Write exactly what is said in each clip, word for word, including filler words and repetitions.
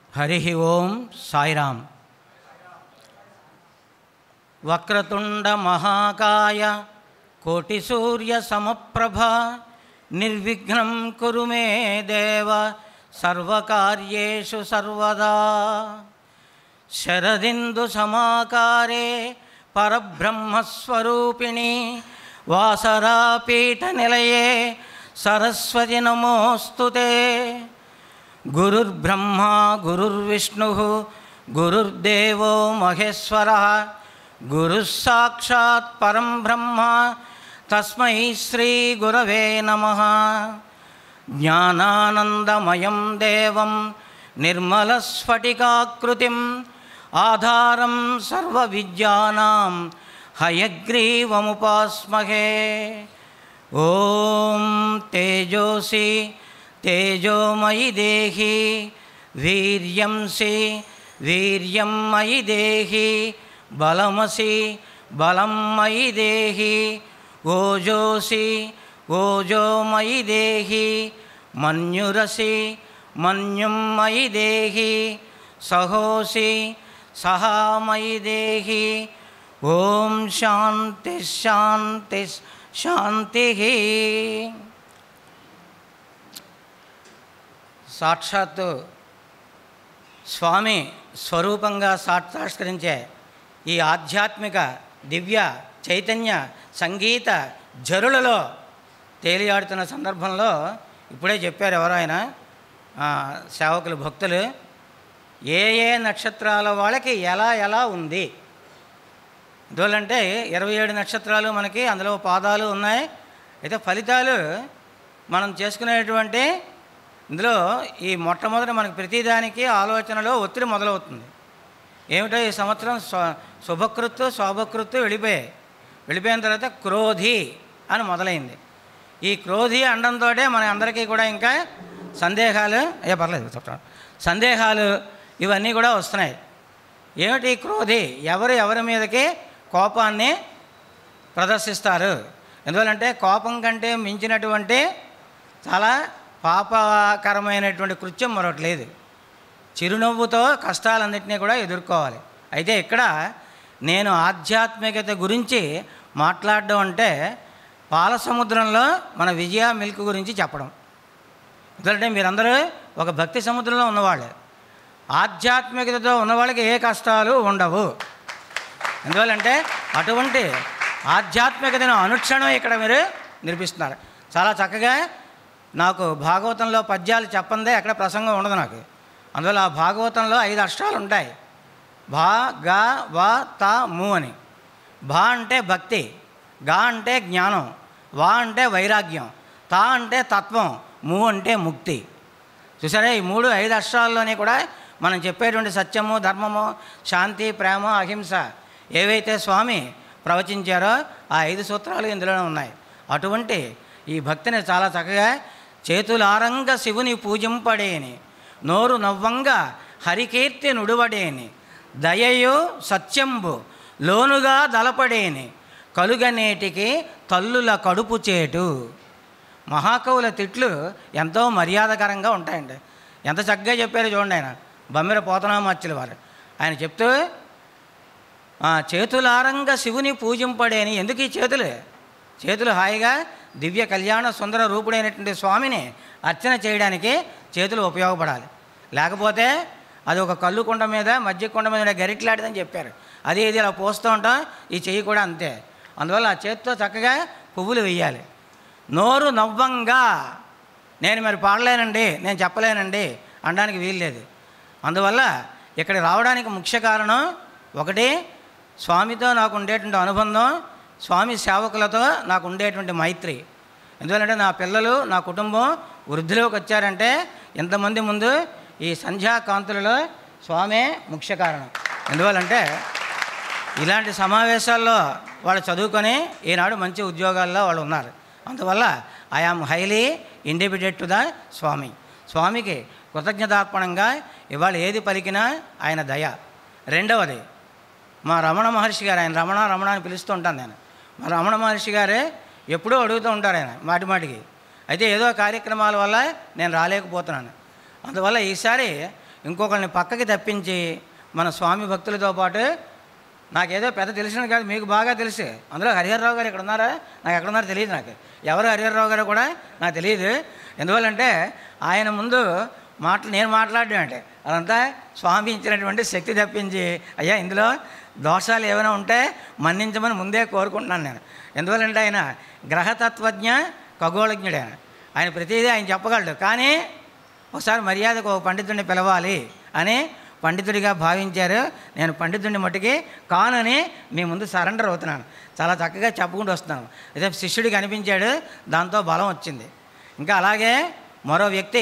హరి ఓం సాయిరామ్. వక్రతుండ మహాకాయ కోటి సూర్య సమప్రభ నిర్విఘ్నం కురు మే దేవ సర్వకార్యేషు సర్వదా. శరదిందు సమాకారే పరబ్రహ్మస్వరూపిణి వాసరాపీఠ నిలయే సరస్వతి నమోస్తుతే. గురుర్బ్రహ్మా గురుర్విష్ణుః గురుర్దేవో మహేశ్వరః గురుః సాక్షాత్ పరం బ్రహ్మ తస్మై శ్రీ గురవే నమః. జ్ఞానానందమయం దేవం నిర్మలస్ఫటికాకృతిం ఆధారం సర్వవిద్యానాం హయగ్రీవముపాస్మహే. ఓం తేజోసి తేజోమయి దేహి వీర్యంసి వీర్యం మయి దేహి బలమసి బలం మయి దేహి ఓజోసి ఓజోమయి దేహి మన్యురసి మన్యుం మయి దేహి సహోసి సహామయి దేహి. ఓం శాంతి శాంతి శాంతి. సాక్షాత్తు స్వామి స్వరూపంగా సాక్షాత్కరించే ఈ ఆధ్యాత్మిక దివ్య చైతన్య సంగీత జరులలో తేలియాడుతున్న సందర్భంలో ఇప్పుడే చెప్పారు ఎవరైనా సేవకులు భక్తులు, ఏ ఏ నక్షత్రాల వాళ్ళకి ఎలా ఎలా ఉంది. ఎందువల్లంటే ఇరవై ఏడు నక్షత్రాలు మనకి అందులో పాదాలు ఉన్నాయి. అయితే ఫలితాలు మనం చేసుకునేటువంటి ఇందులో ఈ మొట్టమొదటి మనకి ప్రతిదానికి ఆలోచనలో ఒత్తిడి మొదలవుతుంది. ఏమిటో ఈ సంవత్సరం స్వ శుభకృత్తు శోభకృత్తు వెళ్ళిపోయాయి. వెళ్ళిపోయిన తర్వాత క్రోధి అని మొదలైంది. ఈ క్రోధి అండంతో మన అందరికీ కూడా ఇంకా సందేహాలు ఏ పర్లేదు చెప్తాను సందేహాలు ఇవన్నీ కూడా వస్తున్నాయి. ఏమిటి క్రోధి? ఎవరు ఎవరి మీదకి కోపాన్ని ప్రదర్శిస్తారు? ఎందువల్లంటే కోపం కంటే మించినటువంటి చాలా పాపకరమైనటువంటి కృత్యం మరొకటి లేదు. చిరునవ్వుతో కష్టాలన్నింటినీ కూడా ఎదుర్కోవాలి. అయితే ఇక్కడ నేను ఆధ్యాత్మికత గురించి మాట్లాడడం అంటే పాల సముద్రంలో మన విజయ మిల్క్ గురించి చెప్పడం. ఎందుకంటే మీరందరూ ఒక భక్తి సముద్రంలో ఉన్నవాళ్ళు. ఆధ్యాత్మికతతో ఉన్నవాళ్ళకి ఏ కష్టాలు ఉండవు. ఎందువల్లంటే అటువంటి ఆధ్యాత్మికతను అనుక్షణం ఇక్కడ మీరు నిరూపిస్తున్నారు. చాలా చక్కగా నాకు భాగవతంలో పద్యాలు చెప్పందే ఎక్కడ ప్రసంగం ఉండదు నాకు. అందువల్ల ఆ భాగవతంలో ఐదు అక్షరాలు ఉంటాయి. భా గా వా తా ము అని. భా అంటే భక్తి, గా అంటే జ్ఞానం, వా అంటే వైరాగ్యం, తా అంటే తత్వం, ము అంటే ముక్తి. చూసారా, ఈ మూడు ఐదు అక్షరాల్లోనే కూడా మనం చెప్పేటువంటి సత్యము, ధర్మము, శాంతి, ప్రేమ, అహింస ఏవైతే స్వామి ప్రవచించారో ఆ ఐదు సూత్రాలు ఇందులోనే ఉన్నాయి. అటువంటి ఈ భక్తిని చాలా చక్కగా చేతులారంగ శివుని పూజింపడేని నోరు నవ్వంగా హరికీర్తి నుడువడేని దయయు సత్యంబు లోనుగా దలపడేని కలుగనేటికి తల్లుల కడుపు చేటు. మహాకవుల తిట్లు ఎంతో మర్యాదకరంగా ఉంటాయండి. ఎంత చక్కగా చెప్పారో చూడండి. ఆయన బమ్మెర పోతనామాచ్యుల వారు ఆయన చెప్తూ చేతులారంగ శివుని పూజింపడేని. ఎందుకు ఈ చేతులు? చేతులు హాయిగా దివ్య కళ్యాణ సుందర రూపుడైనటువంటి స్వామిని అర్చన చేయడానికి చేతులు ఉపయోగపడాలి. లేకపోతే అది ఒక కళ్ళు కుండ మీద మజ్జిగ కుండ మీద గరిట్లాడిదని చెప్పారు. అది ఇది ఇలా పోస్తూ ఉంటాం. ఈ చెయ్యి కూడా అంతే. అందువల్ల ఆ చేతితో చక్కగా పువ్వులు వేయాలి. నోరు నవ్వంగా నేను మరి పాడలేనండి, నేను చెప్పలేనండి అనడానికి వీలు లేదు. అందువల్ల ఇక్కడ రావడానికి ముఖ్య కారణం ఒకటి స్వామితో నాకు ఉండేటువంటి అనుబంధం, స్వామి సేవకులతో నాకు ఉండేటువంటి మైత్రి. ఎందువల్లంటే నా పిల్లలు నా కుటుంబం వృద్ధిలోకి వచ్చారంటే ఎంతమంది ముందు ఈ సంధ్యాకాంతులలో స్వామే ముఖ్య కారణం. ఎందువల్లంటే ఇలాంటి సమావేశాల్లో వాళ్ళు చదువుకొని ఈనాడు మంచి ఉద్యోగాల్లో వాళ్ళు ఉన్నారు. అందువల్ల I am highly independent to the Swami. స్వామికి కృతజ్ఞతార్పణంగా ఇవాళ ఏది పలికినా ఆయన దయ. రెండవది మా రమణ మహర్షి గారు, ఆయన రమణ రమణ అని పిలుస్తూ ఉంటాను నేను. మా రమణ మహర్షి గారే ఎప్పుడూ అడుగుతూ ఉంటారు ఆయన మాటి మాటికి. అయితే ఏదో కార్యక్రమాల వల్ల నేను రాలేకపోతున్నాను. అందువల్ల ఈసారి ఇంకొకరిని పక్కకి తప్పించి మన స్వామి భక్తులతో పాటు నాకేదో పెద్ద తెలిసిన కాదు, మీకు బాగా తెలుసు. అందులో హరిహరరావు గారు ఇక్కడ ఉన్నారా? నాకు ఎక్కడ ఉన్నారో తెలియదు. నాకు ఎవరు హరిహరరావు గారు కూడా నాకు తెలియదు. ఎందువల్లంటే ఆయన ముందు మాటలు నేను మాట్లాడడం అంటే అదంతా స్వామి ఇచ్చినటువంటి శక్తి తప్పించి, అయ్యా ఇందులో దోషాలు ఏమైనా ఉంటే మన్నించమని ముందే కోరుకుంటున్నాను నేను. ఎందువల్లంటే ఆయన గ్రహతత్వజ్ఞ ఖగోళజ్ఞుడు. ఆయన ఆయన ప్రతిదీ ఆయన చెప్పగలడు. కానీ ఒకసారి మర్యాదకు ఒక పండితుడిని పిలవాలి అని పండితుడిగా భావించారు. నేను పండితుడిని మట్టుకి కానని మీ ముందు సరెండర్ అవుతున్నాను. చాలా చక్కగా చెప్పుకుంటూ వస్తున్నాను. అయితే శిష్యుడికి అనిపించాడు, దాంతో బలం వచ్చింది. ఇంకా అలాగే మరో వ్యక్తి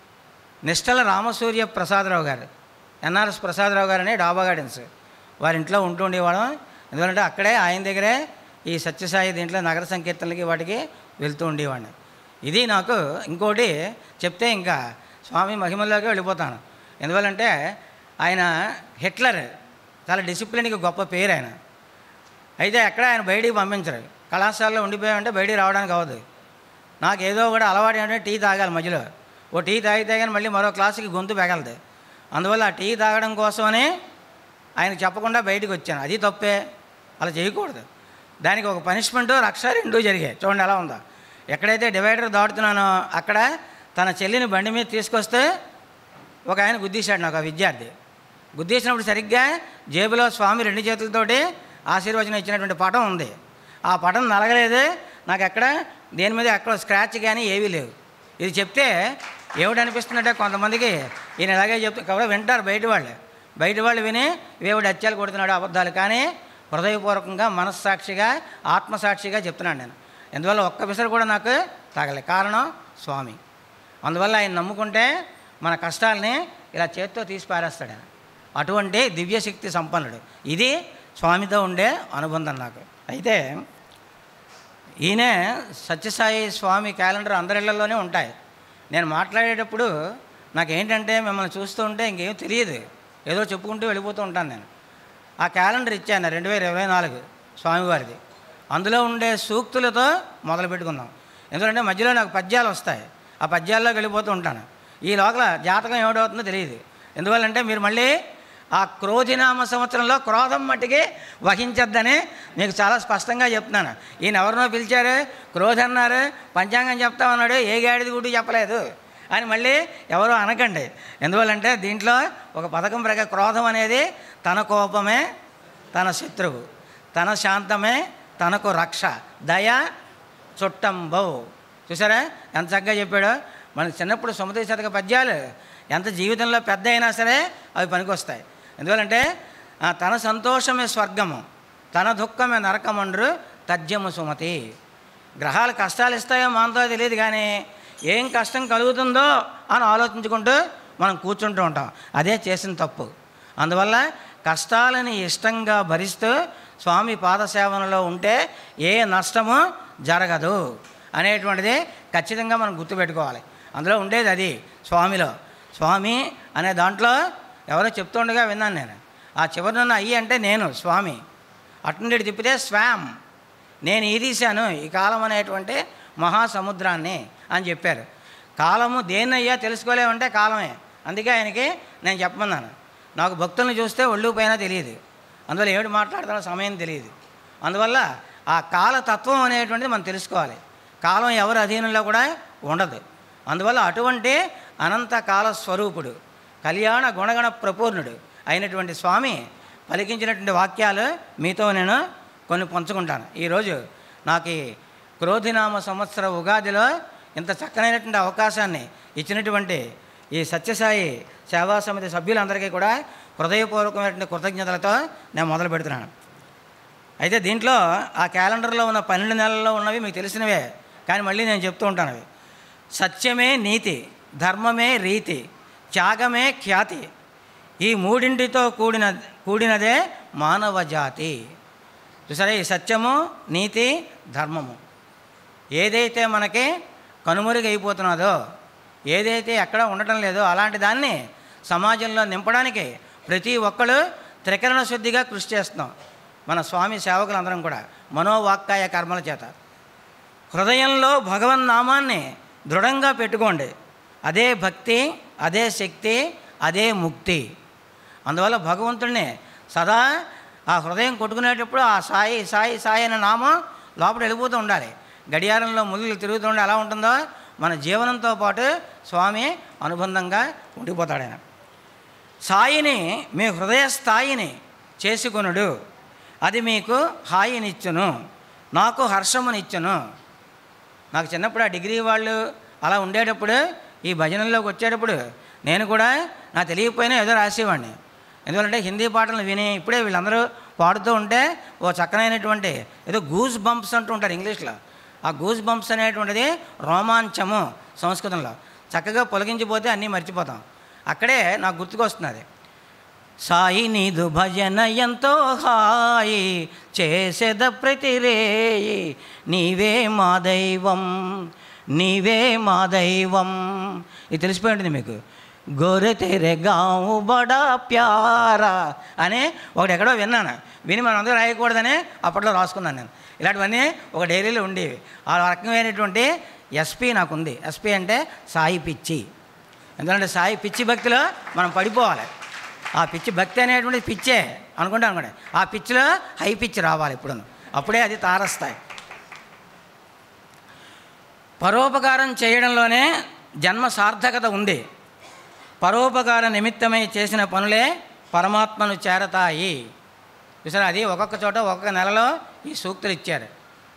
నిష్టల రామసూర్య ప్రసాదరావు గారు, ఎన్ఆర్ఎస్ ప్రసాదరావు గారు అని డాబా గార్డెన్స్ వారి ఇంట్లో ఉంటూ ఉండేవాళ్ళం. ఎందుకంటే అక్కడే ఆయన దగ్గరే ఈ సత్యసాయి దీంట్లో నగర సంకీర్తనలకి వాటికి వెళ్తూ ఉండేవాడిని. ఇది నాకు ఇంకోటి చెప్తే ఇంకా స్వామి మహిమల్లోకి వెళ్ళిపోతాను. ఎందువల్లంటే ఆయన హిట్లర్, చాలా డిసిప్లిన్కి గొప్ప పేరు ఆయన. అయితే ఎక్కడ ఆయన బయటికి పంపించరు. కళాశాలలో ఉండిపోయామంటే బయటికి రావడానికి అవ్వదు. నాకు ఏదో కూడా అలవాటు ఏంటంటే టీ తాగాలి. మధ్యలో ఓ టీ తాగితే కానీ మళ్ళీ మరో క్లాసుకి గొంతు పెగలదు. అందువల్ల ఆ టీ తాగడం కోసమని ఆయనకు చెప్పకుండా బయటకు వచ్చాను. అది తప్పే, అలా చేయకూడదు. దానికి ఒక పనిష్మెంటు రక్ష రెండూ జరిగాయి. చూడండి ఎలా ఉందో. ఎక్కడైతే డివైడర్ దాటుతున్నానో అక్కడ తన చెల్లిని బండి మీద తీసుకొస్తే ఒక ఆయన గుద్దీశాడు నాకు, ఆ విద్యార్థి. గుద్దీసినప్పుడు సరిగ్గా జేబులో స్వామి రెండు చేతులతోటి ఆశీర్వచనం ఇచ్చినటువంటి పటం ఉంది. ఆ పటం నలగలేదు నాకు. ఎక్కడ దేని మీద ఎక్కడ స్క్రాచ్ కానీ ఏవీ లేవు. ఇది చెప్తే ఏమిటనిపిస్తుందంటే కొంతమందికి ఈయన ఇలాగే చెప్తూ కాబట్టి వింటారు బయట వాళ్ళు. బయట వాళ్ళు విని వేవుడు హత్యలు కొడుతున్నాడు అబద్ధాలు. కానీ హృదయపూర్వకంగా మనస్సాక్షిగా ఆత్మసాక్షిగా చెప్తున్నాను నేను. ఎందువల్ల ఒక్క విసరు కూడా నాకు తగలే. కారణం స్వామి. అందువల్ల ఆయన నమ్ముకుంటే మన కష్టాలని ఇలా చేత్తో తీసి పారేస్తాడు ఆయన. అటువంటి దివ్యశక్తి సంపన్నుడు. ఇది స్వామితో ఉండే అనుబంధం నాకు. అయితే ఈయనే సత్యసాయి స్వామి క్యాలెండర్ అందరిళ్లలోనే ఉంటాయి. నేను మాట్లాడేటప్పుడు నాకేంటంటే మిమ్మల్ని చూస్తూ ఉంటే ఇంకేం తెలియదు, ఏదో చెప్పుకుంటూ వెళ్ళిపోతూ ఉంటాను నేను. ఆ క్యాలెండర్ ఇచ్చాను రెండు వేల ఇరవై నాలుగు స్వామివారిది. అందులో ఉండే సూక్తులతో మొదలు పెట్టుకుందాం. ఎందుకంటే మధ్యలో నాకు పద్యాలు వస్తాయి, ఆ పద్యాల్లోకి వెళ్ళిపోతూ ఉంటాను. ఈ లోపల జాతకం ఏమిటవుతుందో తెలియదు. ఎందువల్లంటే మీరు మళ్ళీ ఆ క్రోధినామ సంవత్సరంలో క్రోధం మట్టికి వహించద్దని మీకు చాలా స్పష్టంగా చెప్తున్నాను. ఈయన ఎవరినో పిలిచారు, క్రోధ అన్నారు, పంచాంగం చెప్తామన్నాడు, ఏ గాడిది గుడి చెప్పలేదు అని మళ్ళీ ఎవరో అనకండి. ఎందువల్లంటే దీంట్లో ఒక పథకం ప్రకారం క్రోధం అనేది తన కోపమే తన శత్రువు, తన శాంతమే తనకు రక్ష, దయ చుట్టంబౌ. చూసారా ఎంత చక్కగా చెప్పాడో. మన చిన్నప్పుడు సుమతి శతక పద్యాలు ఎంత జీవితంలో పెద్ద అయినా సరే అవి పనికొస్తాయి. ఎందువల్లంటే తన సంతోషమే స్వర్గము, తన దుఃఖమే నరకమండ్రు తథ్యము సుమతి. గ్రహాలు కష్టాలు ఇస్తాయో మనతో తెలియదు, కానీ ఏం కష్టం కలుగుతుందో అని ఆలోచించుకుంటూ మనం కూర్చుంటూ ఉంటాం. అదే చేసిన తప్పు. అందువల్ల కష్టాలని ఇష్టంగా భరిస్తూ స్వామి పాదసేవనలో ఉంటే ఏ నష్టము జరగదు అనేటువంటిది ఖచ్చితంగా మనం గుర్తుపెట్టుకోవాలి. అందులో ఉండేది అది స్వామిలో. స్వామి అనే దాంట్లో ఎవరో చెప్తుండగా విన్నాను నేను. ఆ చివరినున్న అయ్యి అంటే నేను స్వామి, అటుండేటి తిప్పితే స్వామ్, నేను ఈదీశాను ఈ కాలం అనేటువంటి మహాసముద్రాన్ని అని చెప్పారు. కాలము దేన్నయ్యా తెలుసుకోలేమంటే కాలమే. అందుకే ఆయనకి నేను చెప్పమన్నాను. నాకు భక్తులను చూస్తే ఒళ్ళు పైన తెలియదు, అందువల్ల ఏమిటి మాట్లాడుతున్నా సమయం తెలియదు. అందువల్ల ఆ కాలతత్వం అనేటువంటిది మనం తెలుసుకోవాలి. కాలం ఎవరి అధీనంలో కూడా ఉండదు. అందువల్ల అటువంటి అనంత కాల స్వరూపుడు, కళ్యాణ గుణగణ ప్రపూర్ణుడు అయినటువంటి స్వామి పలికించినటువంటి వాక్యాలు మీతో నేను కొన్ని పంచుకుంటాను. ఈరోజు నాకు ఈ క్రోధినామ సంవత్సర ఉగాదిలో ఇంత చక్కనైనటువంటి అవకాశాన్ని ఇచ్చినటువంటి ఈ సత్యసాయి సేవా సమితి సభ్యులందరికీ కూడా హృదయపూర్వకమైనటువంటి కృతజ్ఞతలతో నేను మొదలు పెడుతున్నాను. అయితే దీంట్లో ఆ క్యాలెండర్లో ఉన్న పన్నెండు నెలల్లో ఉన్నవి మీకు తెలిసినవే, కానీ మళ్ళీ నేను చెప్తూ ఉంటాను. అవి సత్యమే నీతి, ధర్మమే రీతి, త్యాగమే ఖ్యాతి, ఈ మూడింటితో కూడిన కూడినదే మానవ జాతి. చూసారా, ఈ సత్యము, నీతి, ధర్మము ఏదైతే మనకి కనుమరుగైపోతున్నదో, ఏదైతే ఎక్కడ ఉండటం లేదో అలాంటి దాన్ని సమాజంలో నింపడానికి ప్రతి ఒక్కరు త్రికరణ శుద్ధిగా కృషి చేస్తున్నాం. మన స్వామి సేవకులందరం కూడా మనోవాక్కాయ కర్మల చేత హృదయంలో భగవన్నామాన్ని దృఢంగా పెట్టుకోండి. అదే భక్తి, అదే శక్తి, అదే ముక్తి. అందువల్ల భగవంతుడిని సదా ఆ హృదయం కొట్టుకునేటప్పుడు ఆ సాయి సాయి సాయి అనే నామం లోపల వెళ్ళిపోతూ ఉండాలి. గడియారంలో ముళ్ళు తిరుగుతూ ఉండి ఎలా ఉంటుందో మన జీవనంతో పాటు స్వామి అనుబంధంగా ఉండిపోతాడు. ఆయన సాయిని మీ హృదయ స్థాయిని చేసుకొనుడు, అది మీకు హాయినిచ్చును, నాకు హర్షమునిచ్చును. నాకు చిన్నప్పుడు ఆ డిగ్రీ వాళ్ళు అలా ఉండేటప్పుడు ఈ భజనల్లోకి వచ్చేటప్పుడు నేను కూడా నాకు తెలియకపోయినా ఏదో రాసేవాడిని. ఎందుకంటే హిందీ పాటలు విని ఇప్పుడే వీళ్ళందరూ పాడుతూ ఉంటే ఓ చక్కనైనటువంటి ఏదో గూస్ బంప్స్ అంటూ ఉంటారు ఇంగ్లీష్లో. ఆ గూస్ బంప్స్ అనేటువంటిది రోమాంచము సంస్కృతంలో. చక్కగా పొలగించిపోతే అన్నీ మర్చిపోతాం. అక్కడే నాకు గుర్తుకొస్తున్నది, సాయి నీదు భజన ఎంతో హాయి చేసేద ప్రతిరేయి, నీవే మా దైవం నీవే మా దైవం. ఇది తెలిసిపోయి ఉంటుంది మీకు. గోరె తెరే గావు బడా ప్యారా అని ఒకటి ఎక్కడో విన్నాను. విని మనం అందరూ రాయకూడదని అప్పట్లో రాసుకున్నాను నేను. ఇలాంటివన్నీ ఒక డైరీలో ఉండేవి. ఆ రకమైనటువంటి ఎస్పీ నాకుంది. ఎస్పీ అంటే సాయి పిచ్చి. ఎందుకంటే సాయి పిచ్చి భక్తిలో మనం పడిపోవాలి. ఆ పిచ్చి భక్తి అనేటువంటి పిచ్చే అనుకుంటే అనుకోండి, ఆ పిచ్చిలో హై పిచ్చి రావాలి ఇప్పుడు, అప్పుడే అది తారస్తాయి. పరోపకారం చేయడంలోనే జన్మ సార్థకత ఉంది. పరోపకార నిమిత్తమై చేసిన పనులే పరమాత్మను చేరతాయి. చూసారా, అది ఒక్కొక్క చోట ఒక్కొక్క నెలలో ఈ సూక్తులు ఇచ్చారు.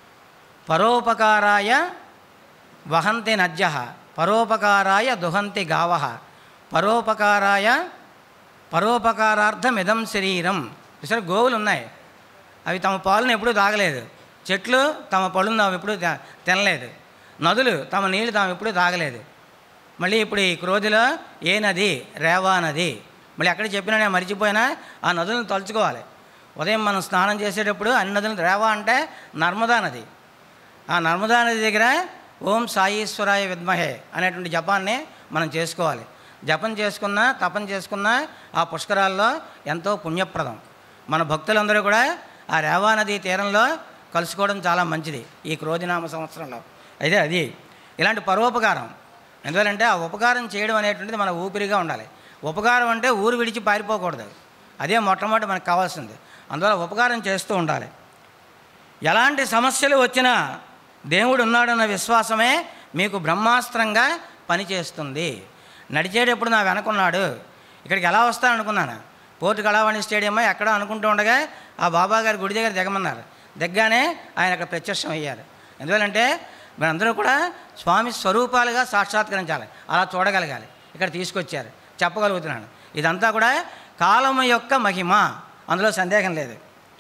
పరోపకారాయ వహంతి నజ్జః, పరోపకారాయ దుహంతి గావః, పరోపకారాయ పరోపకారార్థం ఇదం శరీరం. చూసారా, గోవులు ఉన్నాయి, అవి తమ పాలను ఎప్పుడూ తాగలేదు. చెట్లు తమ పళ్ళును తాము ఎప్పుడూ తినలేదు. నదులు తమ నీళ్లు తాము ఎప్పుడూ తాగలేదు. మళ్ళీ ఇప్పుడు ఈ క్రోధిలో ఏ నది? రేవా నది. మళ్ళీ ఎక్కడ చెప్పినా నేను మర్చిపోయినా ఆ నదులను తలుచుకోవాలి. ఉదయం మనం స్నానం చేసేటప్పుడు అన్ని నదులు, రేవా అంటే నర్మదా నది. ఆ నర్మదా నది దగ్గర ఓం సాయీశ్వరాయ విద్మహే అనేటువంటి జపాన్ని మనం చేసుకోవాలి. జపం చేసుకున్నా తపం చేసుకున్నా ఆ పుష్కరాల్లో ఎంతో పుణ్యప్రదం. మన భక్తులందరూ కూడా ఆ రేవా నది తీరంలో కలుసుకోవడం చాలా మంచిది ఈ క్రోధినామ సంవత్సరంలో. అయితే అది ఇలాంటి పరోపకారం. ఎందుకంటే ఆ ఉపకారం చేయడం అనేటువంటిది మన ఊపిరిగా ఉండాలి. ఉపకారం అంటే ఊరు విడిచి పారిపోకూడదు. అదే మొట్టమొదటి మనకు కావాల్సింది. అందువల్ల ఉపకారం చేస్తూ ఉండాలి. ఎలాంటి సమస్యలు వచ్చినా దేవుడు ఉన్నాడన్న విశ్వాసమే మీకు బ్రహ్మాస్త్రంగా పనిచేస్తుంది. నడిచేటప్పుడు నా వెనకున్నాడు, ఇక్కడికి ఎలా వస్తాననుకున్నాను, పోర్టు కళావాణి స్టేడియం ఎక్కడ అనుకుంటూ ఉండగా ఆ బాబా గారి గుడి దగ్గర దిగమన్నారు. దిగ్గానే ఆయన అక్కడ ప్రత్యక్షం అయ్యారు. ఎందువల్లంటే మనందరూ కూడా స్వామి స్వరూపాలుగా సాక్షాత్కరించాలి, అలా చూడగలగాలి. ఇక్కడ తీసుకొచ్చారు, చెప్పగలుగుతున్నాను. ఇదంతా కూడా కాలము యొక్క మహిమ, అందులో సందేహం లేదు.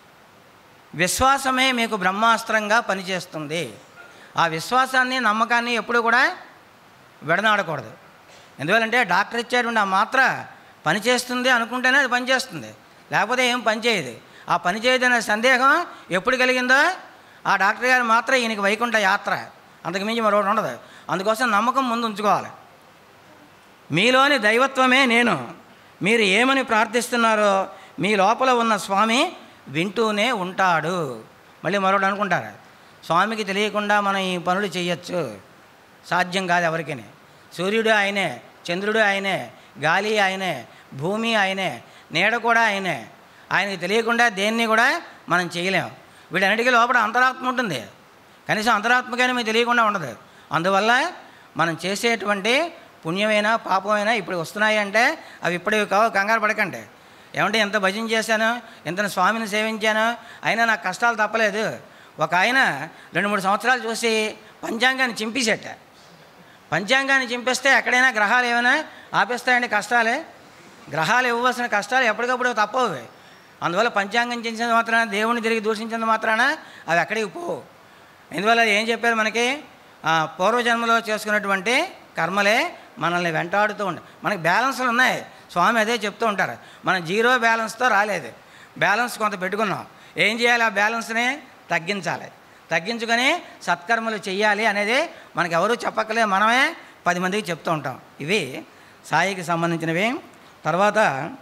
విశ్వాసమే మీకు బ్రహ్మాస్త్రంగా పనిచేస్తుంది. ఆ విశ్వాసాన్ని నమ్మకాన్ని ఎప్పుడూ కూడా విడనాడకూడదు. ఎందువల్లంటే డాక్టర్ ఇచ్చేటువంటి ఆ మాత్ర పనిచేస్తుంది అనుకుంటేనే అది పనిచేస్తుంది, లేకపోతే ఏం పనిచేయదు. ఆ పనిచేయదనే సందేహం ఎప్పుడు కలిగిందో ఆ డాక్టర్ గారు మాత్రం ఈయనకి వైకుంఠ యాత్ర, అంతకుమించి మరొకటి ఉండదు. అందుకోసం నమ్మకం ముందు ఉంచుకోవాలి. మీలోని దైవత్వమే నేను, మీరు ఏమని ప్రార్థిస్తున్నారో మీ లోపల ఉన్న స్వామి వింటూనే ఉంటాడు. మళ్ళీ మరొకటి అనుకుంటారు, స్వామికి తెలియకుండా మనం ఈ పనులు చేయొచ్చు, సాధ్యం కాదు ఎవరికి. సూర్యుడు ఆయనే, చంద్రుడు ఆయనే, గాలి ఆయనే, భూమి ఆయనే, నీడ కూడా ఆయనే. ఆయనకి తెలియకుండా దేన్ని కూడా మనం చేయలేము. వీటన్నిటికీ లోపల అంతరాత్మ ఉంటుంది, కనీసం అంతరాత్మకైనా మీకు తెలియకుండా ఉండదు. అందువల్ల మనం చేసేటువంటి పుణ్యమైనా పాపమైనా ఇప్పుడు వస్తున్నాయి అంటే అవి ఇప్పటివి కావు, కంగారు పడకండి. ఏమంటే ఎంత భజన చేశాను, ఎంత స్వామిని సేవించాను, అయినా నాకు కష్టాలు తప్పలేదు. ఒక ఆయన రెండు మూడు సంవత్సరాలు చూసి పంచాంగాన్ని చింపేసేట. పంచాంగాన్ని చింపేస్తే ఎక్కడైనా గ్రహాలు ఏమైనా ఆపేస్తాయండి కష్టాలే. గ్రహాలు ఇవ్వవలసిన కష్టాలు ఎప్పటికప్పుడు తప్పవు. అందువల్ల పంచాంగం చించినంత మాత్రాన, దేవుణ్ణి తిరిగి దూషించినంత మాత్రాన అవి ఎక్కడికి పోవు. ఎందువల్ల ఏం చెప్పారు మనకి, పూర్వజన్మలో చేసుకున్నటువంటి కర్మలే మనల్ని వెంటాడుతూ ఉంటాయి. మనకి బ్యాలెన్స్లు ఉన్నాయి, స్వామి అదే చెప్తూ ఉంటారు. మనం జీరో బ్యాలెన్స్తో రాలేదు, బ్యాలెన్స్ కొంత పెట్టుకున్నాం. ఏం చేయాలి, ఆ బ్యాలెన్స్ని తగ్గించాలి. తగ్గించుకొని సత్కర్మలు చెయ్యాలి అనేది మనకు ఎవరూ చెప్పక్కలే, మనమే పది మందికి చెప్తూ ఉంటాం. ఇవి సాయికి సంబంధించినవి. తర్వాత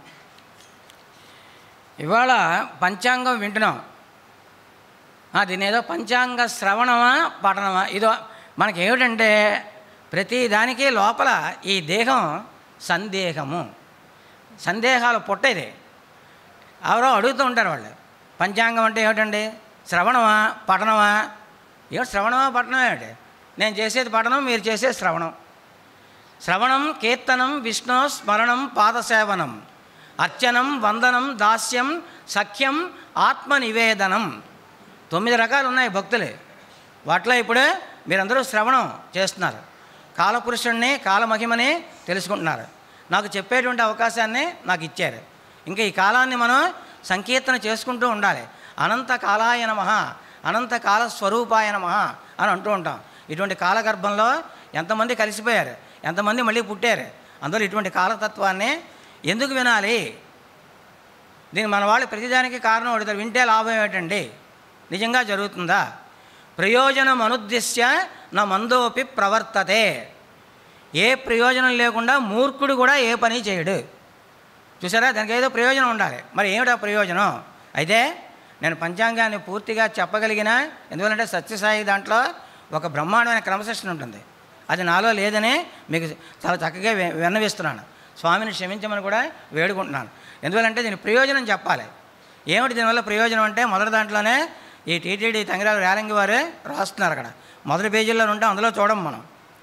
ఇవాళ పంచాంగం వింటున్నాం. దీని ఏదో పంచాంగ శ్రవణమా పఠనమా ఇదో మనకి ఏమిటంటే ప్రతి దానికి లోపల ఈ దేహం సందేహము. సందేహాలు పుట్టేది. ఎవరో అడుగుతూ ఉంటారు వాళ్ళు, పంచాంగం అంటే ఏమిటండి, శ్రవణమా పఠనమా? ఏమిటి శ్రవణమా పఠనమా ఏమిటి? నేను చేసేది పఠనం, మీరు చేసేది శ్రవణం. శ్రవణం కీర్తనం విష్ణు స్మరణం పాదసేవనం అర్చనం వందనం దాస్యం సఖ్యం ఆత్మ నివేదనం. తొమ్మిది రకాలు ఉన్నాయి భక్తులు. వాటిలో ఇప్పుడు మీరందరూ శ్రవణం చేస్తున్నారు, కాలపురుషుణ్ణి కాలమహిమని తెలుసుకుంటున్నారు. నాకు చెప్పేటువంటి అవకాశాన్ని నాకు ఇచ్చారు. ఇంకా ఈ కాలాన్ని మనం సంకీర్తన చేసుకుంటూ ఉండాలి. అనంత కాలాయ నమః, అనంత కాల స్వరూపాయ నమః అని అంటూ ఉంటాం. ఇటువంటి కాలగర్భంలో ఎంతమంది కలిసిపోయారు, ఎంతమంది మళ్ళీ పుట్టారు. అందులో ఇటువంటి కాలతత్వాన్ని ఎందుకు వినాలి? దీన్ని మన వాళ్ళు ప్రతిదానికి కారణం అడుగుతారు, వింటే లాభం ఏమిటండి, నిజంగా జరుగుతుందా? ప్రయోజనం అనుద్దేశ్య నా మందోపి ప్రవర్తతే. ఏ ప్రయోజనం లేకుండా మూర్ఖుడు కూడా ఏ పని చేయడు. చూసారా, దానికి ఏదో ప్రయోజనం ఉండాలి. మరి ఏమిటా ప్రయోజనం? అయితే నేను పంచాంగాన్ని పూర్తిగా చెప్పగలిగిన, ఎందుకంటే సత్యసాయి దాంట్లో ఒక బ్రహ్మాండమైన క్రమశిక్షణ ఉంటుంది. అది నాలో లేదని మీకు చాలా చక్కగా విన్నవిస్తున్నాను. స్వామిని క్షమించమని కూడా వేడుకుంటున్నాను. ఎందువల్లంటే దీని ప్రయోజనం చెప్పాలి. ఏమిటి దీనివల్ల ప్రయోజనం అంటే, మొదటి దాంట్లోనే ఈ టీటీడీ తంగిరాల రేలంగి వారు రాస్తున్నారు. అక్కడ మొదటి పేజీల్లో ఉంటే అందులో చూడం మనం.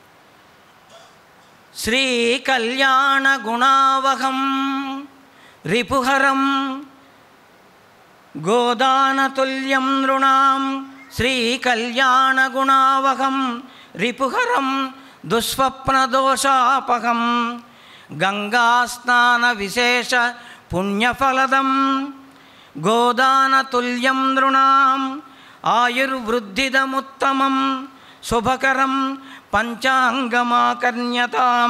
శ్రీ కళ్యాణ గుణావహం రిపుహరం గోదానతుల్యం నృణాం శ్రీ కళ్యాణ గుణావహం రిపుహరం దుస్వప్నదోషాపహం గంగాస్నాన విశేష పుణ్యఫలదం గోదానతుల్యం నృణాం ఆయుర్వృద్ధిదముత్తమం శుభకరం పంచాంగమాకర్ణ్యతాం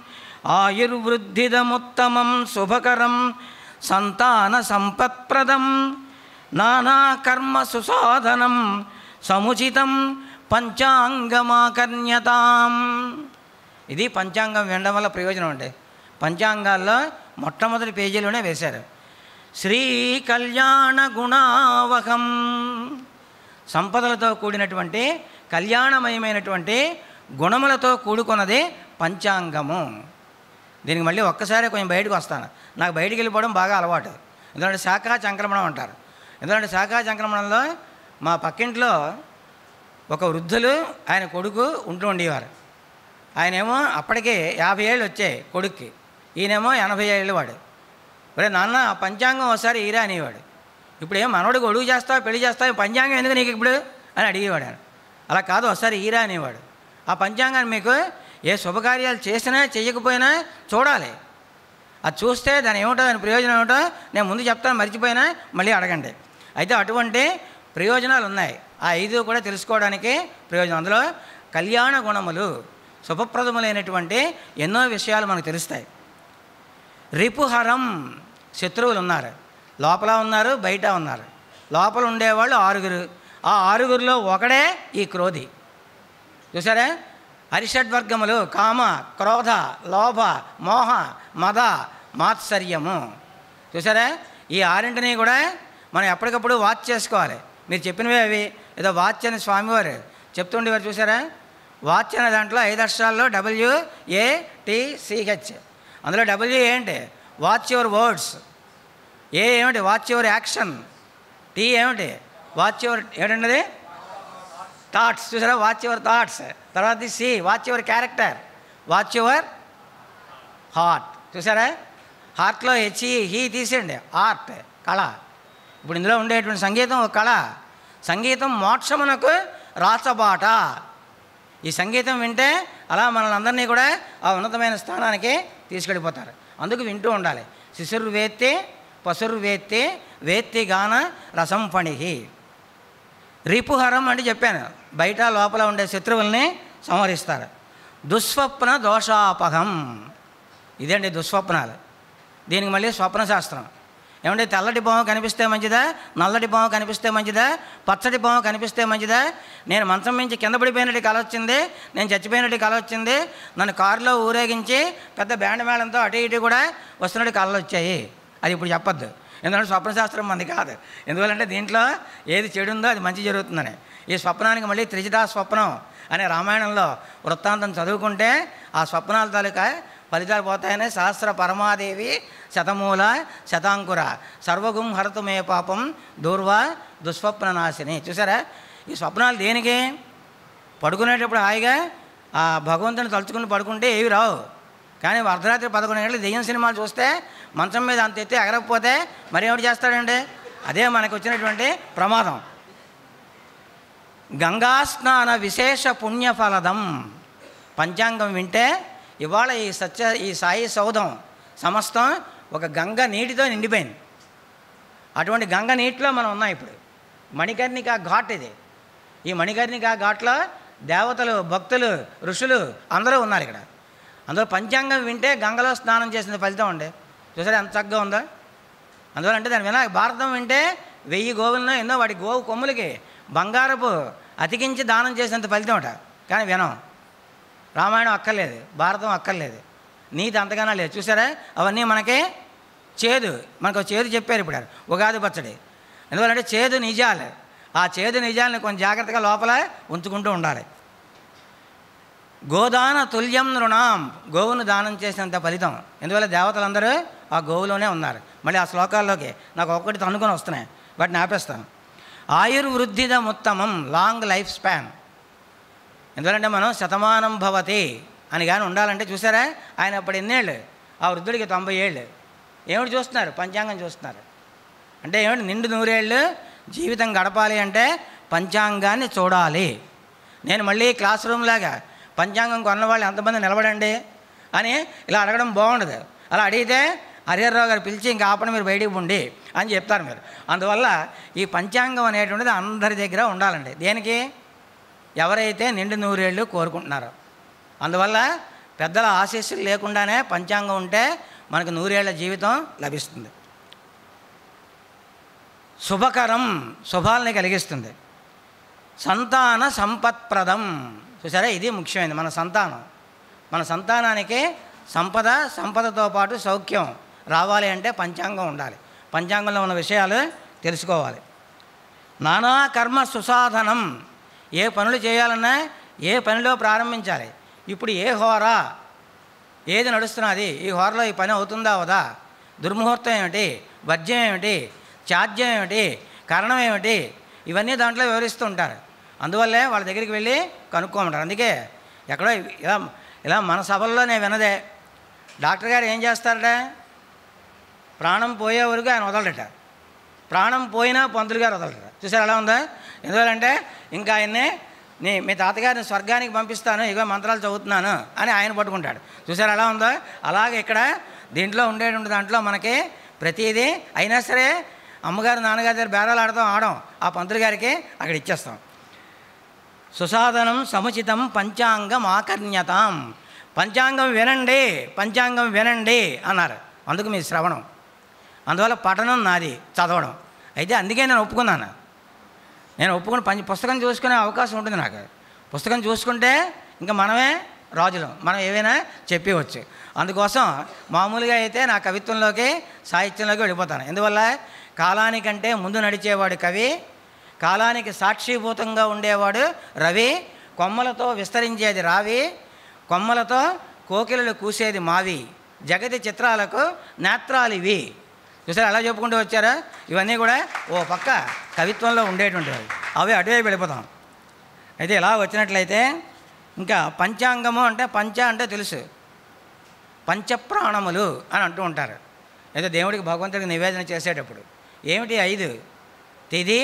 ఆయుర్వృద్ధిదముత్తమం శుభకరం సంతాన సంపత్ప్రదం నానాకర్మ సుసాధనం సముచితం పంచాంగమాకర్ణ్యతాం. ఇది పంచాంగం వినడం వల్ల ప్రయోజనం అంటే. పంచాంగాల్లో మొట్టమొదటి పేజీలోనే వేశారు శ్రీ కళ్యాణ గుణావహం. సంపదలతో కూడినటువంటి కళ్యాణమయమైనటువంటి గుణములతో కూడుకున్నది పంచాంగము. దీనికి మళ్ళీ ఒక్కసారి కొంచెం బయటకు వస్తాను. నాకు బయటికి వెళ్ళిపోవడం బాగా అలవాటు. ఎందుకంటే శాఖా సంక్రమణం అంటారు. ఎందుకంటే శాఖా సంక్రమణంలో మా పక్కింట్లో ఒక వృద్ధులు ఆయన కొడుకు ఉంటూ ఉండేవారు. ఆయనేమో అప్పటికే యాభై ఏళ్ళు వచ్చాయి కొడుక్కి, ఈయనేమో ఎనభై ఏళ్ళు వాడు. ఒరే నాన్న పంచాంగం ఒకసారి ఈరా అనేవాడు. ఇప్పుడు ఏం మనోడికి ఒడుగు చేస్తావు, పెళ్లి చేస్తావు, పంచాంగం ఎందుకు నీకు ఇప్పుడు అని అడిగేవాడు ఆయన. అలా కాదు, ఒకసారి ఈరా అనేవాడు. ఆ పంచాంగాన్ని మీకు ఏ శుభకార్యాలు చేసినా చేయకపోయినా చూడాలి. అది చూస్తే దాని ఏమిటో, దాని ప్రయోజనం ఏమిటో నేను ముందు చెప్తాను, మర్చిపోయినా మళ్ళీ అడగండి. అయితే అటువంటి ప్రయోజనాలు ఉన్నాయి. ఆ ఐదు కూడా తెలుసుకోవడానికి ప్రయోజనం. అందులో కళ్యాణ గుణములు, శుభప్రదములైనటువంటి ఎన్నో విషయాలు మనకు తెలుస్తాయి. రిపుహరం, శత్రువులు ఉన్నారు, లోపల ఉన్నారు, బయట ఉన్నారు. లోపల ఉండేవాళ్ళు ఆరుగురు. ఆ ఆరుగురిలో ఒకడే ఈ క్రోధి. చూసారా, హరిషడ్వర్గములు కామ క్రోధ లోభ మోహ మద మాత్సర్యము. చూసారా, ఈ ఆరింటిని కూడా మనం ఎప్పటికప్పుడు వాచ్ చేసుకోవాలి. మీరు చెప్పినవే అవి ఏదో వాచ్ అని స్వామివారు చెప్తుండేవారు. చూసారా, వాచ్ అనే దాంట్లో ఐదు అక్షరాల్లో డబ్ల్యూ ఏ టీ సిహెచ్. అందులో డబ్ల్యూ ఏంటి, వాచ్ యువర్ వర్డ్స్. ఏ ఏమిటి, వాచ్ యువర్ యాక్షన్. టీ ఏమిటి, వాచ్ యువర్ ఏమిటండి థాట్స్. చూసారా, వాచ్ యువర్ థాట్స్. తర్వాత C watch your character, watch your heart. చూసారా, హార్ట్లో హెచ్ఈ హీ తీసేయండి, ఆర్ట్ కళ. ఇప్పుడు ఇందులో ఉండేటువంటి సంగీతం ఒక కళ. సంగీతం మోక్షమునకు రాచబాట. ఈ సంగీతం వింటే అలా మనల్ని అందరినీ కూడా ఆ ఉన్నతమైన స్థానానికి తీసుకెళ్ళిపోతారు. అందుకు వింటూ ఉండాలి. శిశుర్ వేత్తి పశుర్ వేత్తి వేత్తి గాన రసం ఫణిహి. రిపుహరం అంటే చెప్పాను, బయట లోపల ఉండే శత్రువుల్ని సంహరిస్తారు. దుస్వప్న దోషాపహం, ఇదండి దుస్వప్నాలు. దీనికి మళ్ళీ స్వప్నశాస్త్రం. ఏమంటే తెల్లటి బొమ్మ కనిపిస్తే మంచిదా, నల్లటి బొమ్మ కనిపిస్తే మంచిదా, పచ్చటి బొమ్మ కనిపిస్తే మంచిదా, నేను మంచం మించి కింద పడిపోయినట్టు కల వచ్చింది, నేను చచ్చిపోయినట్టు కల వచ్చింది, నన్ను కారులో ఊరేగించి పెద్ద బ్యాండ్ మేళంతో అటు ఇటు కూడా వస్తున్నట్టు కళలు వచ్చాయి, అది ఇప్పుడు చెప్పొద్దు. ఎందుకంటే స్వప్నశాస్త్రం మంది కాదు. ఎందువల్లంటే దీంట్లో ఏది చెడు ఉందో అది మంచి జరుగుతుందని. ఈ స్వప్నానికి మళ్ళీ త్రిజటా స్వప్నం అనే రామాయణంలో వృత్తాంతం చదువుకుంటే ఆ స్వప్నాల తాలూకా ఫలితాలు పోతాయని సహస్ర పరమాదేవి శతమూల శతాంకుర సర్వగుం హరతు మే పాపం దూర్వా దుస్వప్న నాశిని. చూసారా ఈ స్వప్నాలు దేనికి? పడుకునేటప్పుడు హాయిగా ఆ భగవంతుని తలుచుకుని పడుకుంటే ఏవి రావు. కానీ అర్ధరాత్రి పదకొండు గంటలు దెయ్యం సినిమాలు చూస్తే మంచం మీద అంత ఎత్తి ఎగరకపోతే మరి ఏమిటి చేస్తాడండి? అదే మనకు వచ్చినటువంటి ప్రమాదం. గంగా స్నాన విశేష పుణ్యఫలదం. పంచాంగం వింటే ఇవాళ ఈ సత్య ఈ సాయి సౌధం సమస్తం ఒక గంగ నీటితో నిండిపోయింది. అటువంటి గంగ నీటిలో మనం ఉన్నాం ఇప్పుడు. మణికర్ణిక ఘాట్ ఇది. ఈ మణికర్ణిక ఘాట్లో దేవతలు, భక్తులు, ఋషులు అందరూ ఉన్నారు ఇక్కడ. అందులో పంచాంగం వింటే గంగలో స్నానం చేసిన ఫలితం ఉండే. చూసారా ఎంత చక్కగా ఉందో. అందువల్ల అంటే దాని వినా భారతం వింటే వెయ్యి గోవులను ఎన్నో వాటి గోవు కొమ్ములకి బంగారపు అతికించి దానం చేసేంత ఫలితం అట. కానీ వినం. రామాయణం అక్కర్లేదు, భారతం అక్కర్లేదు, నీతి అంతగానే లేదు. చూసారా అవన్నీ మనకి చేదు. మనకు చేదు చెప్పారు ఇప్పుడు ఉగాది పచ్చడి. ఎందువల్లంటే చేదు నిజాలు. ఆ చేదు నిజాలని కొంచెం జాగ్రత్తగా లోపల ఉంచుకుంటూ ఉండాలి. గోదాన తుల్యం నృణాం. గోవును దానం చేసినంత ఫలితం. ఎందువల్ల దేవతలందరూ ఆ గోవులోనే ఉన్నారు. మళ్ళీ ఆ శ్లోకాల్లోకి నాకు ఒక్కటి తన్నుకొని వస్తున్నాయి, వాటిని ఆపేస్తాను. ఆయుర్వృద్ధిదం ఉత్తమం, లాంగ్ లైఫ్ స్పాన్. ఎందుకంటే మనం శతమానం భవతి అని కానీ ఉండాలంటే చూసారా ఆయన అప్పుడు ఎన్నేళ్ళు? ఆ వృద్ధుడికి తొంభై ఏళ్ళు. ఏమిటి చూస్తున్నారు? పంచాంగం చూస్తున్నారు. అంటే ఏమిటి? నిండు నూరేళ్ళు జీవితం గడపాలి అంటే పంచాంగాన్ని చూడాలి. నేను మళ్ళీ క్లాస్ రూమ్ లాగా పంచాంగం కొన్నవాళ్ళు ఎంతమంది నిలబడండి అని ఇలా అడగడం బాగుండదు. అలా అడిగితే హరిహరరావు గారు పిలిచి ఇంకా ఆపణ మీరు బయటికి ఉండి అని చెప్తారు మీరు. అందువల్ల ఈ పంచాంగం అనేటువంటిది అందరి దగ్గర ఉండాలండి. దేనికి? ఎవరైతే నిండు నూరేళ్ళు కోరుకుంటున్నారో. అందువల్ల పెద్దల ఆశీస్సులు లేకుండానే పంచాంగం ఉంటే మనకు నూరేళ్ల జీవితం లభిస్తుంది. శుభకరం, శుభాలని కలిగిస్తుంది. సంతాన సంపత్ప్రదం. చూసారా ఇది ముఖ్యమైనది. మన సంతానం, మన సంతానానికి సంపద, సంపదతో పాటు సౌఖ్యం రావాలి అంటే పంచాంగం ఉండాలి. పంచాంగంలో ఉన్న విషయాలు తెలుసుకోవాలి. నానా కర్మ సుసాధనం. ఏ పనులు చేయాలన్నా ఏ పనిలో ప్రారంభించాలి. ఇప్పుడు ఏ హోరా ఏది నడుస్తున్నది, ఈ హోరలో ఈ పని అవుతుందా అవదా, దుర్ముహూర్తం ఏమిటి, వర్జ్యం ఏమిటి, ఛాద్యం ఏమిటి, కారణం ఏమిటి, ఇవన్నీ దాంట్లో వివరిస్తూ ఉంటారు. అందువల్లే వాళ్ళ దగ్గరికి వెళ్ళి కనుక్కోమంటారు. అందుకే ఎక్కడో ఇలా ఇలా మన సభల్లో నేను వినదే, డాక్టర్ గారు ఏం చేస్తారట, ప్రాణం పోయే వరకు ఆయన వదలట, ప్రాణం పోయినా పంతులు గారు వదలట. చూసారు ఎలా ఉందా? ఎందువల్లంటే ఇంకా ఆయన్నే నీ మీ తాతగారిని స్వర్గానికి పంపిస్తాను, ఇగో మంత్రాలు చదువుతున్నాను అని ఆయన పట్టుకుంటాడు. చూసారు ఎలా ఉందో? అలాగే ఇక్కడ దీంట్లో ఉండేటువంటి దాంట్లో మనకి ప్రతిదీ అయినా సరే అమ్మగారు నాన్నగారి దగ్గర బేరాలు ఆడతాం, ఆడం ఆ పంతులు గారికి అక్కడ ఇచ్చేస్తాం. సుసాధనం సముచితం పంచాంగం ఆకర్ణ్యతాం. పంచాంగం వినండి, పంచాంగం వినండి అన్నారు. అందుకు మీ శ్రవణం. అందువల్ల పఠనం నాది, చదవడం. అయితే అందుకే నేను ఒప్పుకున్నాను. నేను ఒప్పుకుని పంచ పుస్తకం చూసుకునే అవకాశం ఉంటుంది నాకు. పుస్తకం చూసుకుంటే ఇంకా మనమే రాజులం, మనం ఏవైనా చెప్పవచ్చు. అందుకోసం మామూలుగా అయితే నా కవిత్వంలోకి సాహిత్యంలోకి వెళ్ళిపోతాను. ఎందువల్ల కాలానికంటే ముందు నడిచేవాడు కవి, కాలానికి సాక్షిభూతంగా ఉండేవాడు రవి, కొమ్మలతో విస్తరించేది రావి, కొమ్మలతో కోకిలలు కూసేది మావి, జగతి చిత్రాలకు నేత్రాలు ఇవి. చూసారా అలా చెప్పుకుంటూ వచ్చారా? ఇవన్నీ కూడా ఓ పక్క కవిత్వంలో ఉండేటువంటివి. అవి అటువైపు వెళ్ళిపోతాం. అయితే ఇలా వచ్చినట్లయితే ఇంకా పంచాంగము అంటే పంచ అంటే తెలుసు, పంచప్రాణములు అని అంటూ ఉంటారు. అయితే దేవుడికి భగవంతుడికి నివేదన చేసేటప్పుడు ఏమిటి? ఐదు: తిథి,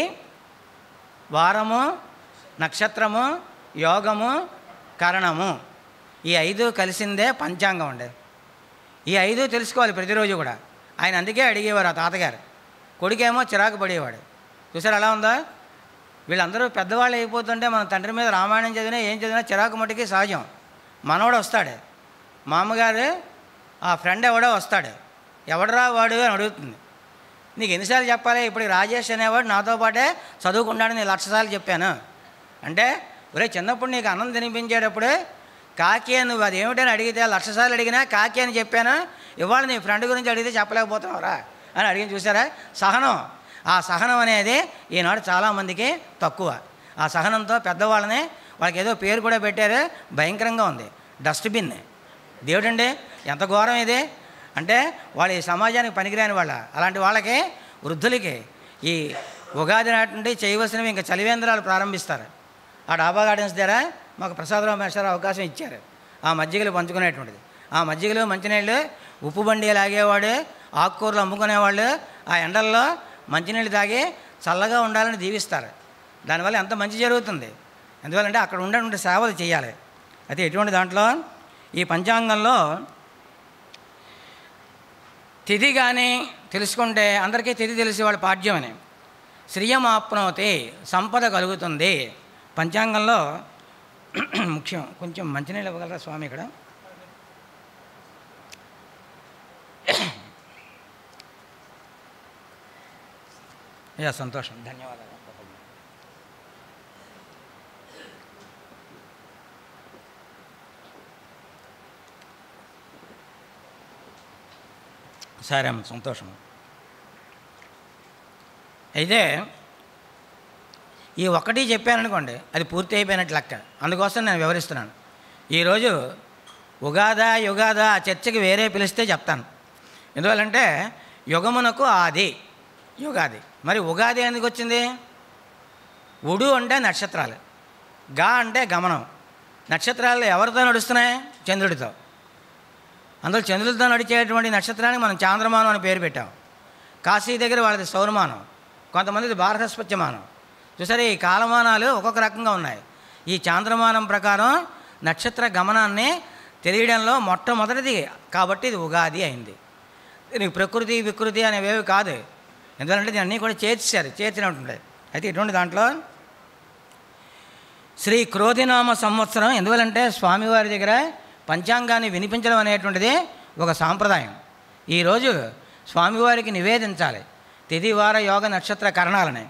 వారము, నక్షత్రము, యోగము, కరణము. ఈ ఐదు కలిసిందే పంచాంగం అండి. ఈ ఐదు తెలుసుకోవాలి ప్రతిరోజు కూడా. ఆయన అందుకే అడిగేవారు ఆ తాతగారు. కొడుకేమో చిరాకు పడేవాడు. చూసారు అలా ఉందా? వీళ్ళందరూ పెద్దవాళ్ళు అయిపోతుంటే మన తండ్రి మీద రామాయణం చదివినా ఏం చదివినా చిరాకు మట్టుకి సహజం. మనోడు వస్తాడు, మా అమ్మగారు ఆ ఫ్రెండ్ ఎవడో వస్తాడు, ఎవడరా వాడు అని అడుగుతుంది. నీకు ఎన్నిసార్లు చెప్పాలి? ఇప్పుడు రాజేష్ అనేవాడు నాతో పాటే చదువుకున్నాడు, నేను లక్షసార్లు చెప్పాను అంటే, ఒరే చిన్నప్పుడు నీకు అన్నం తినిపించేటప్పుడు కాకి అని నువ్వు అది ఏమిటని అడిగితే లక్షసార్లు అడిగినా కాకి అని చెప్పాను, ఇవాళ నీ ఫ్రెండ్ గురించి అడిగితే చెప్పలేకపోతున్నావురా అని అడిగి. చూసారా సహనం? ఆ సహనం అనేది ఈనాడు చాలామందికి తక్కువ. ఆ సహనంతో పెద్దవాళ్ళని వాళ్ళకి ఏదో పేరు కూడా పెట్టారు, భయంకరంగా ఉంది, డస్ట్బిన్. దేవుడండి ఎంత ఘోరం ఇది అంటే వాళ్ళు ఈ సమాజానికి పనికిరాని వాళ్ళ. అలాంటి వాళ్ళకి వృద్ధులకి ఈ ఉగాది నాటి నుండి చేయవలసినవి ఇంకా చలివేంద్రాలు ప్రారంభిస్తారు. ఆ డాబా గార్డెన్స్ దగ్గర మాకు ప్రసాదరావు మేస్టారు అవకాశం ఇచ్చారు ఆ మజ్జిగలు పంచుకునేటువంటిది. ఆ మజ్జిగలు మంచినీళ్ళు ఉప్పు బండి లాగేవాడు, ఆకుకూరలు అమ్ముకునేవాళ్ళు ఆ ఎండల్లో మంచినీళ్ళు తాగి చల్లగా ఉండాలని దీవిస్తారు. దానివల్ల ఎంత మంచి జరుగుతుంది. ఎందువల్లంటే అక్కడ ఉండేటువంటి సేవలు చేయాలి. అయితే ఎటువంటి దాంట్లో ఈ పంచాంగంలో తిథి కానీ తెలుసుకుంటే అందరికీ తిథి తెలిసి వాళ్ళ పాడ్యమని శ్రియమాప్నోతి సంపద కలుగుతుంది. పంచాంగంలో ముఖ్యం. కొంచెం మంచినీళ్ళు ఇవ్వగలరా స్వామి ఇక్కడ? యా సంతోషం, ధన్యవాదాలు. సరే అమ్మ, సంతోషం. అయితే ఈ ఒక్కటి చెప్పాననుకోండి అది పూర్తి అయిపోయినట్టు లెక్క. అందుకోసం నేను వివరిస్తున్నాను. ఈరోజు ఉగాదా యుగాదా ఆ చర్చకి వేరే పిలిస్తే చెప్తాను. ఎందువల్లంటే యుగమునకు ఆది యుగాది. మరి ఉగాది ఎందుకు వచ్చింది? ఉడు అంటే నక్షత్రాలు, గా అంటే గమనం. నక్షత్రాలు ఎవరితో నడుస్తున్నాయి? చంద్రుడితో. అందులో చంద్రుడితో నడిచేటువంటి నక్షత్రానికి మనం చాంద్రమానం అని పేరు పెట్టాం. కాశీ దగ్గర వాళ్ళది సౌరమానం, కొంతమందిది భారతస్పత్యమానం. చూసారు, ఈ కాలమానాలు ఒక్కొక్క రకంగా ఉన్నాయి. ఈ చాంద్రమానం ప్రకారం నక్షత్ర గమనాన్ని తెలియడంలో మొట్టమొదటిది కాబట్టి ఇది ఉగాది అయింది. దీనికి ప్రకృతి వికృతి అనేవేవి కాదు. ఎందుకంటే దీన్ని అన్నీ కూడా చేర్చారు, చేర్చిన ఉంటుంది. అయితే ఇటువంటి దాంట్లో శ్రీ క్రోధినామ సంవత్సరం. ఎందువల్లంటే స్వామివారి దగ్గర పంచాంగాన్ని వినిపించడం అనేటువంటిది ఒక సాంప్రదాయం. ఈరోజు స్వామివారికి నివేదించాలి తిథి వార యోగ నక్షత్ర కరణాలని.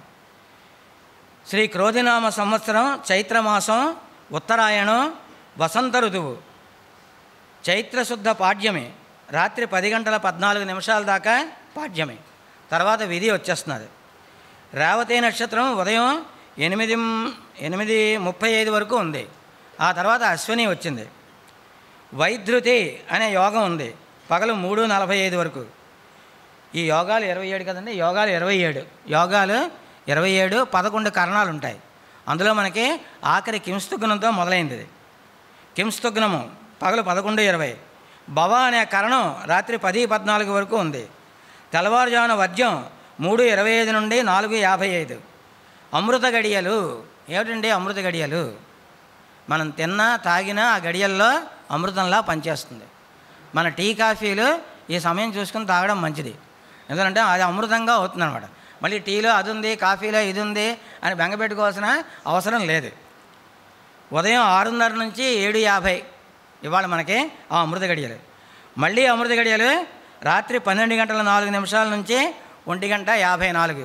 శ్రీ క్రోధినామ సంవత్సరం చైత్రమాసం, ఉత్తరాయణం, వసంత ఋతువు, చైత్రశుద్ధ పాడ్యమి. రాత్రి పది గంటల పద్నాలుగు నిమిషాల దాకా పాడ్యమి. తర్వాత విధి వచ్చేస్తున్నది. రేవతి నక్షత్రం ఉదయం ఎనిమిది ఎనిమిది ముప్పై ఐదు వరకు ఉంది. ఆ తర్వాత అశ్విని వచ్చింది. వైద్యుతి అనే యోగం ఉంది పగలు మూడు నలభై ఐదు వరకు. ఈ యోగాలు ఇరవై ఏడు కదండి, యోగాలు ఇరవై ఏడు యోగాలు ఇరవై ఏడు పదకొండు కరణాలు ఉంటాయి. అందులో మనకి ఆఖరి కింస్తుగ్నంతో మొదలైంది. కింస్తుగ్నము పగలు పదకొండు ఇరవై. భవ అనే కరణం రాత్రి పది పద్నాలుగు వరకు ఉంది. తెల్లవారుజామున వర్జ్యం మూడు ఇరవై ఐదు నుండి నాలుగు యాభై ఐదు. అమృత గడియలు ఏమిటండి? అమృత గడియలు మనం తిన్నా తాగినా ఆ గడియల్లో అమృతంలా పనిచేస్తుంది. మన టీ కాఫీలు ఈ సమయం చూసుకుని తాగడం మంచిది. ఎందుకంటే అది అమృతంగా అవుతుంది అనమాట. మళ్ళీ టీలో అది ఉంది, కాఫీలో ఇది ఉంది అని బెంగపెట్టుకోవాల్సిన అవసరం లేదు. ఉదయం ఆరున్నర నుంచి ఏడు యాభై ఇవాళ మనకి ఆ అమృత గడియలు. మళ్ళీ అమృత గడియలు రాత్రి పన్నెండు గంటల నాలుగు నిమిషాల నుంచి ఒంటి గంట యాభై నాలుగు.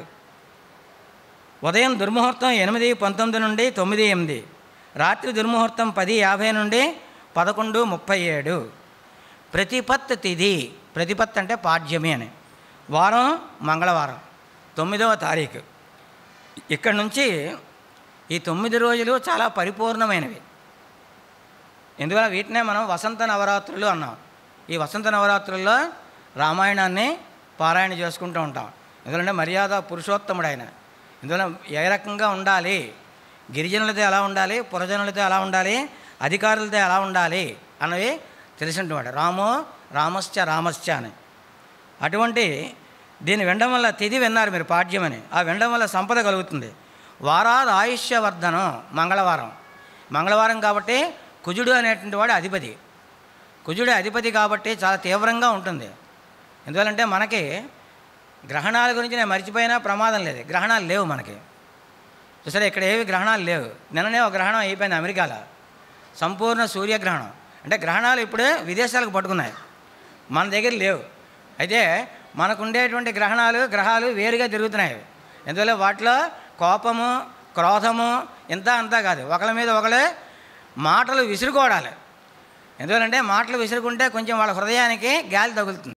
ఉదయం దుర్ముహూర్తం ఎనిమిది పంతొమ్మిది నుండి తొమ్మిది ఎనిమిది. రాత్రి దుర్ముహూర్తం పది యాభై నుండి పదకొండు ముప్పై ఏడు. ప్రతిపత్ తిథి, ప్రతిపత్ అంటే పాడ్యమి అని. వారం మంగళవారం తొమ్మిదవ తారీఖు. ఇక్కడి నుంచి ఈ తొమ్మిది రోజులు చాలా పరిపూర్ణమైనవి. ఎందువల్ల వీటినే మనం వసంత నవరాత్రులు అన్నాం. ఈ వసంత నవరాత్రుల్లో రామాయణాన్ని పారాయణ చేసుకుంటూ ఉంటాం. ఎందుకంటే మర్యాద పురుషోత్తముడు ఆయన. ఎందువల్ల ఏ రకంగా ఉండాలి, గిరిజనులతో ఎలా ఉండాలి, పురజనులతో ఎలా ఉండాలి, అధికారులతో ఎలా ఉండాలి అన్నవి తెలిసినటువంటి రామో రామశ్చ రామశ్చ అని. అటువంటి దీన్ని వినడం వల్ల తిథి విన్నారు మీరు పాడ్యమని. ఆ వినడం వల్ల సంపద కలుగుతుంది. వారాది ఆయుష్యవర్ధనం మంగళవారం. మంగళవారం కాబట్టి కుజుడు అనేటువంటి వాడు అధిపతి. కుజుడు అధిపతి కాబట్టి చాలా తీవ్రంగా ఉంటుంది. ఎందువల్లంటే మనకి గ్రహణాల గురించి నేను మర్చిపోయినా ప్రమాదం లేదు. గ్రహణాలు లేవు మనకి. సరే, ఇక్కడ ఏవి గ్రహణాలు లేవు. నిన్ననే ఒక గ్రహణం అయిపోయింది అమెరికాలో, సంపూర్ణ సూర్యగ్రహణం. అంటే గ్రహణాలు ఇప్పుడు విదేశాలకు పట్టుకున్నాయి, మన దగ్గర లేవు. అయితే మనకు ఉండేటువంటి గ్రహణాలు గ్రహాలు వేరుగా తిరుగుతున్నాయి. ఎందువల్ల వాటిలో కోపము క్రోధము ఇంత అంతా కాదు, ఒకళ్ళ మీద ఒకళ్ళు మాటలు విసురుకోవడాలి. ఎందువల్లంటే మాటలు విసురుకుంటే కొంచెం వాళ్ళ హృదయానికి గాలి తగులుతుంది.